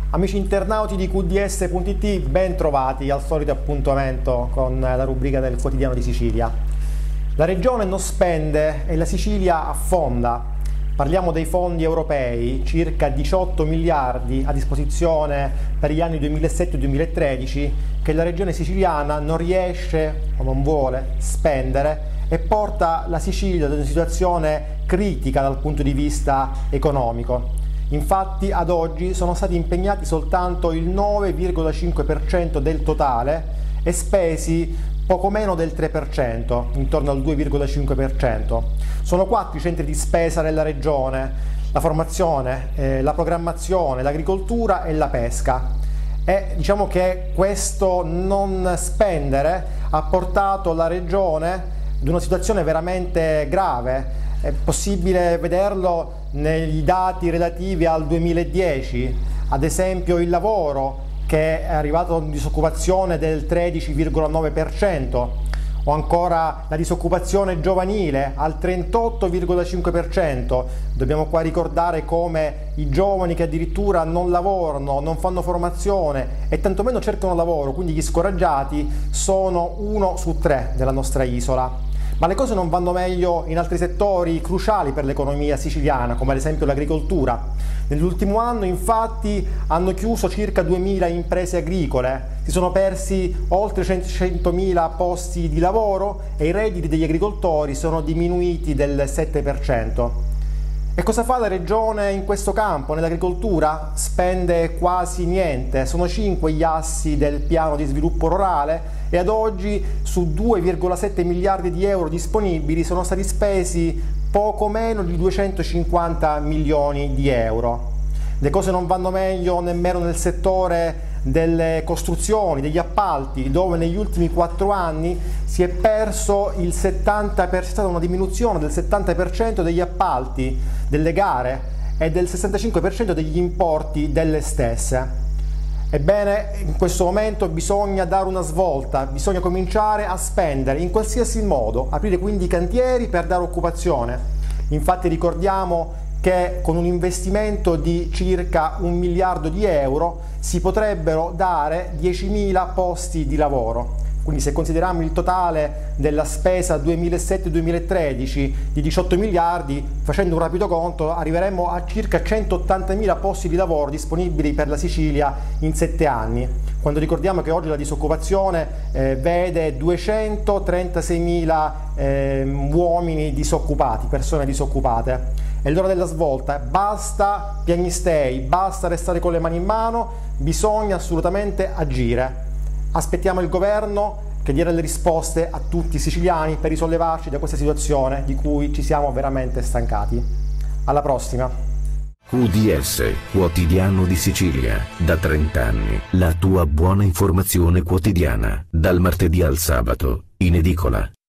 Amici internauti di QDS.it, ben trovati al solito appuntamento con la rubrica del Quotidiano di Sicilia. La regione non spende e la Sicilia affonda. Parliamo dei fondi europei, circa 18 miliardi a disposizione per gli anni 2007-2013, che la regione siciliana non riesce o non vuole spendere e porta la Sicilia ad una situazione critica dal punto di vista economico. Infatti ad oggi sono stati impegnati soltanto il 9,5% del totale e spesi poco meno del 3%, intorno al 2,5%. Sono 4 i centri di spesa nella regione: la formazione, la programmazione, l'agricoltura e la pesca. E diciamo che questo non spendere ha portato la regione ad una situazione veramente grave. È possibile vederlo negli dati relativi al 2010, ad esempio il lavoro, che è arrivato a una disoccupazione del 13,9%, o ancora la disoccupazione giovanile al 38,5%. Dobbiamo qua ricordare come i giovani che addirittura non lavorano, non fanno formazione e tantomeno cercano lavoro, quindi gli scoraggiati, sono 1 su 3 della nostra isola. Ma le cose non vanno meglio in altri settori cruciali per l'economia siciliana, come ad esempio l'agricoltura. Nell'ultimo anno, infatti, hanno chiuso circa 2.000 imprese agricole, si sono persi oltre 100.000 posti di lavoro e i redditi degli agricoltori sono diminuiti del 7%. E cosa fa la regione in questo campo? Nell'agricoltura spende quasi niente, sono 5 gli assi del piano di sviluppo rurale e ad oggi su 2,7 miliardi di euro disponibili sono stati spesi poco meno di 250 milioni di euro. Le cose non vanno meglio nemmeno nel settore delle costruzioni, degli appalti, dove negli ultimi 4 anni si è perso il 70%, è stata una diminuzione del 70% degli appalti, delle gare e del 65% degli importi delle stesse. Ebbene, in questo momento bisogna dare una svolta, bisogna cominciare a spendere in qualsiasi modo, aprire quindi cantieri per dare occupazione. Infatti ricordiamo che con un investimento di circa 1 miliardo di euro si potrebbero dare 10.000 posti di lavoro. Quindi se consideriamo il totale della spesa 2007-2013 di 18 miliardi, facendo un rapido conto arriveremo a circa 180.000 posti di lavoro disponibili per la Sicilia in 7 anni. Quando ricordiamo che oggi la disoccupazione vede 236.000 uomini disoccupati, persone disoccupate. È l'ora della svolta, basta piagnistei, basta restare con le mani in mano, bisogna assolutamente agire. Aspettiamo il governo che dia le risposte a tutti i siciliani per risollevarci da questa situazione di cui ci siamo veramente stancati. Alla prossima! QDS, Quotidiano di Sicilia, da 30 anni, la tua buona informazione quotidiana, dal martedì al sabato, in edicola.